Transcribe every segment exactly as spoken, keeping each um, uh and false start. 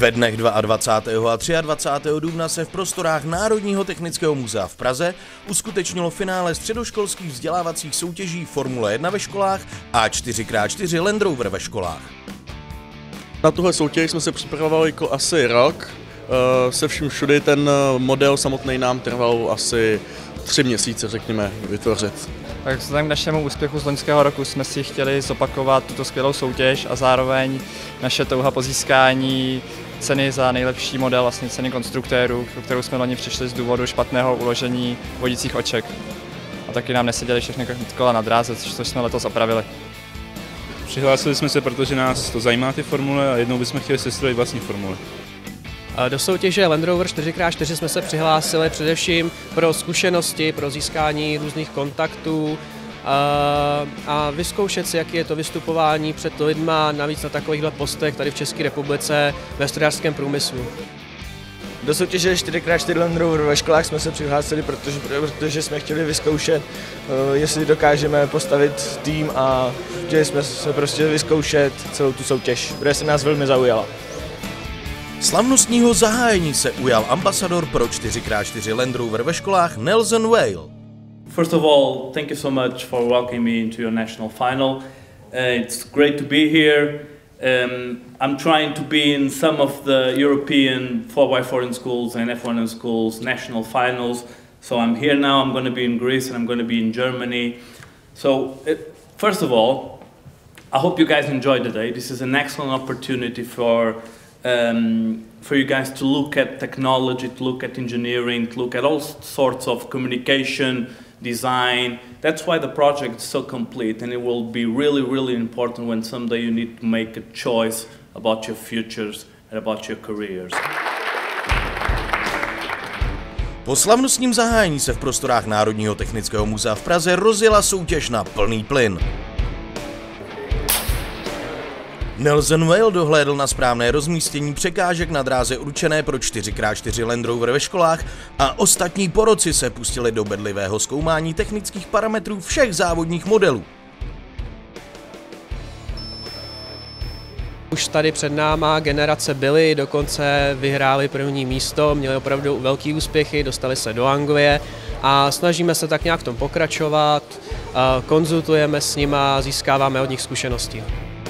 Ve dnech dvacátého druhého a dvacátého třetího dubna se v prostorách Národního technického muzea v Praze uskutečnilo finále středoškolských vzdělávacích soutěží Formule jedna ve školách a čtyři krát čtyři Land Rover ve školách. Na tuhle soutěž jsme se připravovali jako asi rok. Se vším všudy ten model samotný nám trval asi tři měsíce, řekněme, vytvořit. Tak vzhledem k našemu úspěchu z loňského roku jsme si chtěli zopakovat tuto skvělou soutěž a zároveň naše touha po získání ceny za nejlepší model, vlastně ceny konstruktérů, kterou jsme loni přišli z důvodu špatného uložení vodících oček. A taky nám neseděly všechny kola na dráze, což jsme letos opravili. Přihlásili jsme se, protože nás to zajímá ty formule a jednou bychom chtěli sestrojit vlastní formule. Do soutěže Land Rover čtyři krát čtyři jsme se přihlásili především pro zkušenosti, pro získání různých kontaktů a, a vyzkoušet si, jaký je to vystupování před lidma, navíc na takovýchhle postech tady v České republice ve strojářském průmyslu. Do soutěže čtyři krát čtyři Land Rover ve školách jsme se přihlásili, protože, protože jsme chtěli vyzkoušet, jestli dokážeme postavit tým a chtěli jsme se prostě vyzkoušet celou tu soutěž, protože se nás velmi zaujala. Slavnostního zahájení se ujal ambasador pro čtyři krát čtyři Land Rover ve školách Nelson Whale. First of all, thank you so much for welcoming me into your national final. Uh, it's great to be here. Um, I'm trying to be in some of the European four by four in schools and F one in schools national finals. So I'm here now, I'm going to be in Greece and I'm going to be in Germany. So it, first of all, I hope you guys enjoyed the day. This is an excellent opportunity for Um, for you guys to look at technology, to look at engineering, to look at all sorts of communication, design. That's why the project is so complete, and it will be really, really important when someday you need to make a choice about your futures and about your careers. Po slavnostním zahájení se v prostorách Národního technického muzea v Praze rozjela soutěž na plný plyn. Nelson Whale dohlédl na správné rozmístění překážek na dráze určené pro čtyři krát čtyři Land Rover ve školách a ostatní poroci se pustili do bedlivého zkoumání technických parametrů všech závodních modelů. Už tady před náma generace byly, dokonce vyhráli první místo, měli opravdu velký úspěchy, dostali se do Anglie a snažíme se tak nějak v tom pokračovat, konzultujeme s nima, získáváme od nich zkušenosti.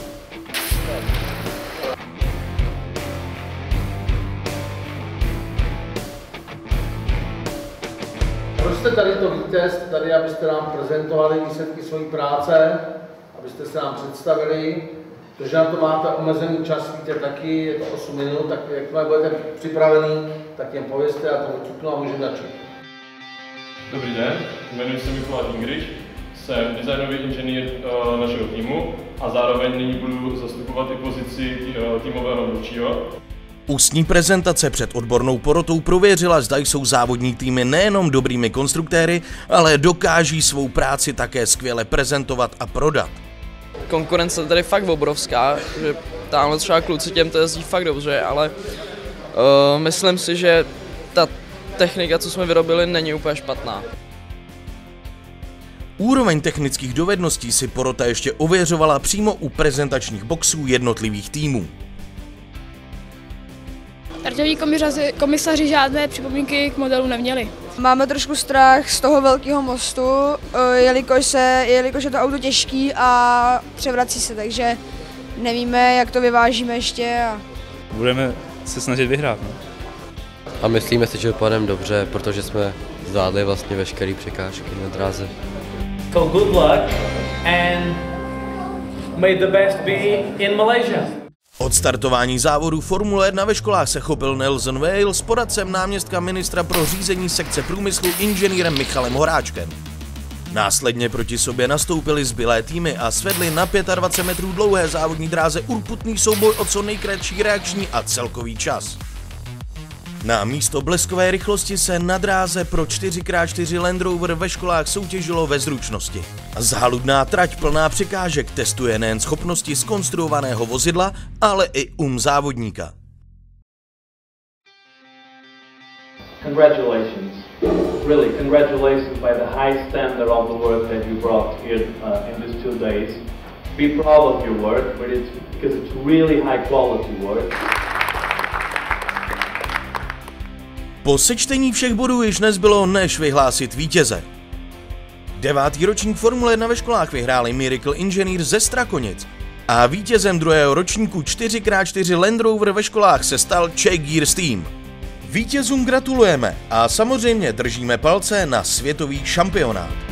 Proč jste tady to víte, jste tady, abyste nám prezentovali výsledky své práce, abyste se nám představili, protože na to máte omezený čas, víte taky, je to osm minut, tak jakmile budete připravený, tak jen povězte a to vyčuknu a můžeme začít. Dobrý den, jmenuji se Mikuláš Ingrič, jsem designový inženýr uh, našeho týmu a zároveň nyní budu zastupovat i pozici uh, týmového mluvčího. Ústní prezentace před odbornou porotou prověřila, zda jsou závodní týmy nejenom dobrými konstruktéry, ale dokáží svou práci také skvěle prezentovat a prodat. Konkurence tady je fakt obrovská, že tamhle třeba kluci těm to jezdí fakt dobře, ale uh, myslím si, že ta technika, co jsme vyrobili, není úplně špatná. Úroveň technických dovedností si porota ještě ověřovala přímo u prezentačních boxů jednotlivých týmů. Startoví komisaři žádné připomínky k modelu neměli. Máme trošku strach z toho velkého mostu, jelikož, se, jelikož je to auto těžký a převrací se, takže nevíme, jak to vyvážíme ještě. A... Budeme se snažit vyhrát. No? A myslíme si, že dopadneme dobře, protože jsme zvládli vlastně veškeré překážky na dráze. So good luck and may the best be in Malaysia. Od startování závodu Formule jedna ve školách se chopil Nelson Whale s poradcem náměstka ministra pro řízení sekce průmyslu inženýrem Michalem Horáčkem. Následně proti sobě nastoupili zbylé týmy a svedli na dvacet pět metrů dlouhé závodní dráze urputný souboj o co nejkratší reakční a celkový čas. Na místo bleskové rychlosti se na dráze pro čtyři krát čtyři Land Rover ve školách soutěžilo ve zručnosti. Záludná trať plná překážek testuje nejen schopnosti zkonstruovaného vozidla, ale i um závodníka. Congratulations. Really, congratulations by the high standard of the work that you brought here uh, in these two days. Be proud of your work, but it's because it's really high quality work. Po sečtení všech bodů již nezbylo než vyhlásit vítěze. Devátý ročník Formule jedna ve školách vyhráli Miracle Engineer ze Strakonic a vítězem druhého ročníku čtyři krát čtyři Land Rover ve školách se stal Czech Gears Team. Vítězům gratulujeme a samozřejmě držíme palce na světový šampionát.